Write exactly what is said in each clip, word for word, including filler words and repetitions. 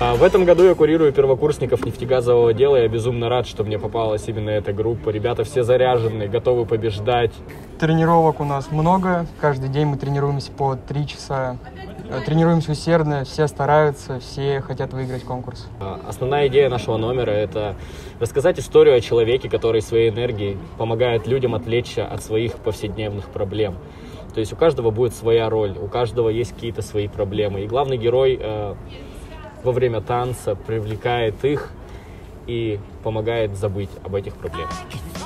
В этом году я курирую первокурсников нефтегазового дела. Я безумно рад, что мне попалась именно эта группа. Ребята все заряженные, готовы побеждать. Тренировок у нас много. Каждый день мы тренируемся по три часа. Тренируемся усердно, все стараются, все хотят выиграть конкурс. Основная идея нашего номера – это рассказать историю о человеке, который своей энергией помогает людям отвлечься от своих повседневных проблем. То есть у каждого будет своя роль, у каждого есть какие-то свои проблемы. И главный герой э, во время танца привлекает их и помогает забыть об этих проблемах.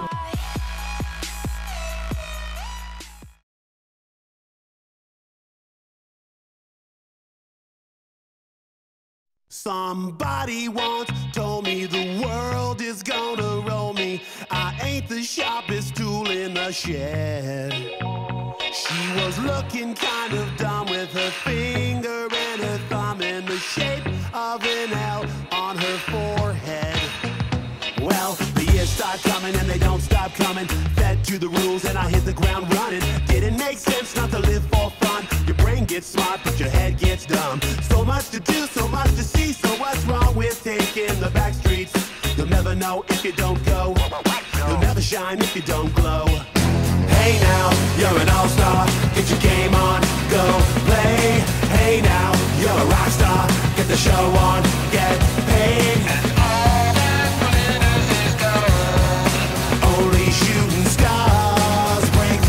Somebody once told me the world is gonna roll me. I ain't the sharpest tool in the shed. She was looking kind of dumb with her finger and her thumb in the shape of an L on her forehead. Well, the years start coming and they don't stop coming. Fed to the rules and I hit the ground running. Didn't make sense not to live for fun. Your brain gets smart but your head gets dumb. So much to do, so much to see. So what's wrong with taking the back streets? You'll never know if you don't go. You'll never shine if you don't glow. Hey now, you're an all-star. Get your game on, go play. Hey now, you're a rock star. Get the show on, get paid. And all that glitters is gold. Only shooting stars break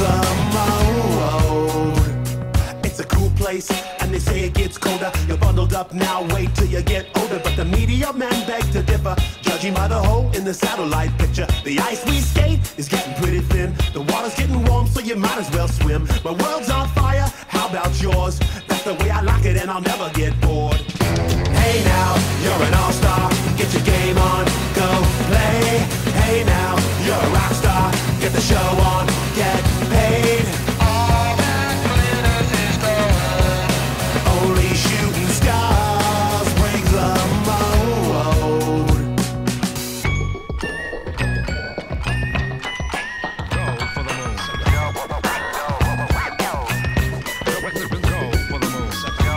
the mold. It's a cool place, and they say it gets colder. You're bundled up now, wait till you get older. But the media men beg to differ, judging by the hole in the satellite picture. The ice we skate is getting pretty thin. The water's getting warm, so you might as well swim. My world's on fire, how about yours? That's the way I like it, and I'll never get bored. Hey now, you're an all-star. Get your game on, go play. Hey now, you're a rock star. Get the show on, get paid. All that glitters is gold. Only shooting stars break the mold. Go for the moon. Go for the moon.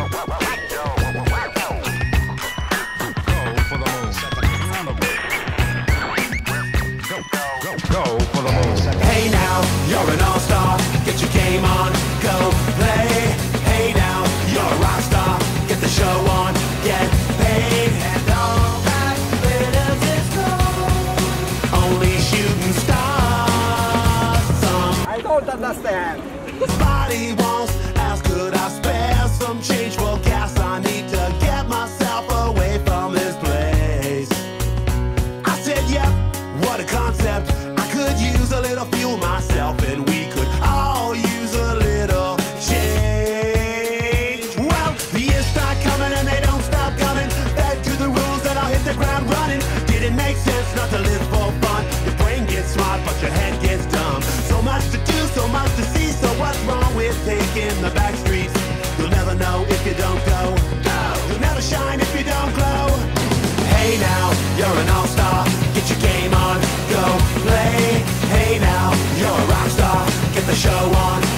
Go for the moon. Hey now, you're an all-star. Get your game on, go play. Hey now, you're a rock star. Get the show on, get paid. And all that glitters is gold. Only shooting stars. Some I don't understand. Somebody once asked, could I spare some change for gas? I need to get myself away from this place. I said, yep, what a concept. I could use a little fuel myself, and we could all use a little change. Well, the years start coming and they don't stop coming. Fed to the rules and I'll hit the ground running. Didn't make sense not to live for fun. Your brain gets smart but your head gets dumb. So much to do, so much to see. So what's wrong with taking the back streets? You'll never know if you don't go. You'll never shine if you don't glow. Hey now, you're an all-star. Get your game on, go play. Hey now, you're a rock star. Get the show on,